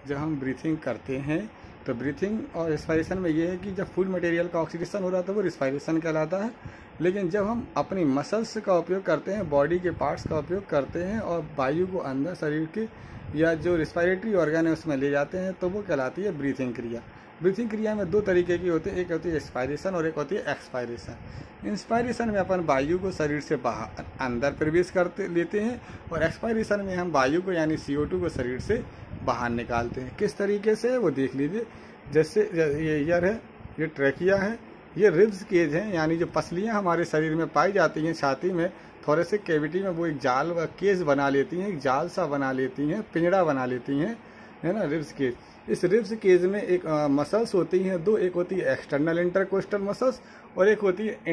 जब हम ब्रीथिंग करते हैं तो ब्रीथिंग और रेस्पिरेशन में ये है कि जब फूड मटेरियल का ऑक्सीडेशन हो रहा है तो वो रेस्पिरेशन कहलाता है। लेकिन जब हम अपनी मसल्स का उपयोग करते हैं, बॉडी के पार्ट्स का उपयोग करते हैं और वायु को अंदर शरीर के या जो रेस्पिरेटरी ऑर्गन है उसमें ले जाते हैं तो वो कहलाती है ब्रीथिंग क्रिया। ब्रीथिंग क्रिया में दो तरीके की होती है, एक होती है इंस्पायरेशन और एक होती है एक्सपायरेशन। इंस्पायरेशन में अपन वायु को शरीर से बाहर अंदर प्रवेश करते लेते हैं और एक्सपायरेशन में हम वायु को यानी CO2 को शरीर से बाहर निकालते हैं। किस तरीके से वो देख लीजिए। जैसे ये ईयर है, ये ट्रैकिया है, ये रिब्स केज हैं, यानी जो पसलियाँ हमारे शरीर में पाई जाती हैं छाती में, थोरेसिक कैविटी में वो एक जाल व केज बना लेती हैं, एक जाल सा बना लेती हैं, पिंजड़ा बना लेती हैं, है ना, रिब्स केज। इस रिब्स केज में एक मसल्स होती हैं दो, एक होती है एक्सटर्नल इंटरकोस्टल मसल्स और एक होती है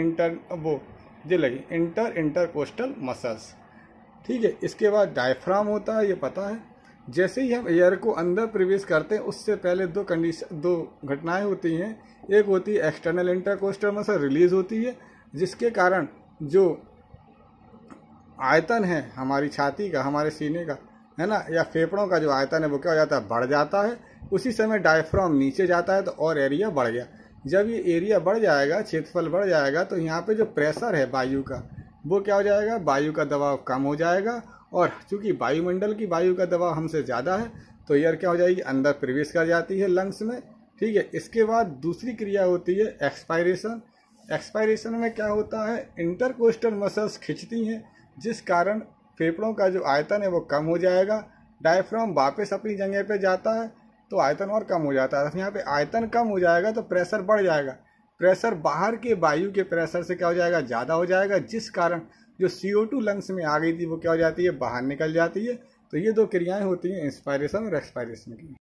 इंटरकोस्टल मसल्स। ठीक है। इसके बाद डायफ्राम होता है, ये पता है। जैसे ही हम एयर को अंदर प्रवेश करते हैं उससे पहले दो घटनाएं होती हैं। एक होती है एक्सटर्नल इंटरकोस्टल मसल रिलीज होती है, जिसके कारण जो आयतन है हमारी छाती का, हमारे सीने का, है ना, या फेफड़ों का जो आयतन है वो क्या हो जाता है, बढ़ जाता है। उसी समय डायफ्राम नीचे जाता है तो और एरिया बढ़ गया। जब ये एरिया बढ़ जाएगा, क्षेत्रफल बढ़ जाएगा, तो यहाँ पे जो प्रेशर है वायु का वो क्या हो जाएगा, वायु का दबाव कम हो जाएगा। और चूंकि वायुमंडल की वायु का दबाव हमसे ज़्यादा है तो एयर क्या हो जाएगी, अंदर प्रवेश कर जाती है लंग्स में। ठीक है। इसके बाद दूसरी क्रिया होती है एक्सपायरेशन। एक्सपायरेशन में क्या होता है, इंटरकोस्टल मसल्स खिंचती हैं, जिस कारण फेफड़ों का जो आयतन है वो कम हो जाएगा। डायफ्राम वापस अपनी जगह पे जाता है तो आयतन और कम हो जाता है। यहाँ पे आयतन कम हो जाएगा तो प्रेशर बढ़ जाएगा। प्रेशर बाहर के वायु के प्रेशर से क्या हो जाएगा, ज़्यादा हो जाएगा, जिस कारण जो CO2 लंग्स में आ गई थी वो क्या हो जाती है, बाहर निकल जाती है। तो ये दो क्रियाएं होती हैं इंस्पायरेशन और एक्सपायरेशन की।